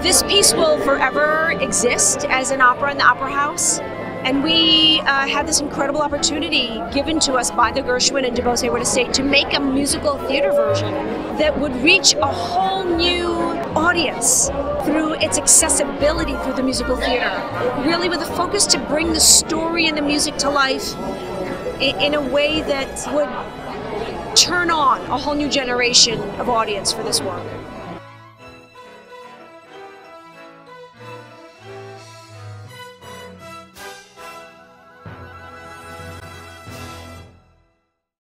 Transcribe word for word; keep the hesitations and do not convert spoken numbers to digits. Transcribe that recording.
This piece will forever exist as an opera in the Opera House. And we uh, had this incredible opportunity given to us by the Gershwin and DuBose Hayward Estate to make a musical theater version that would reach a whole new audience through its accessibility through the musical theater. Really with a focus to bring the story and the music to life in, in a way that would turn on a whole new generation of audience for this work.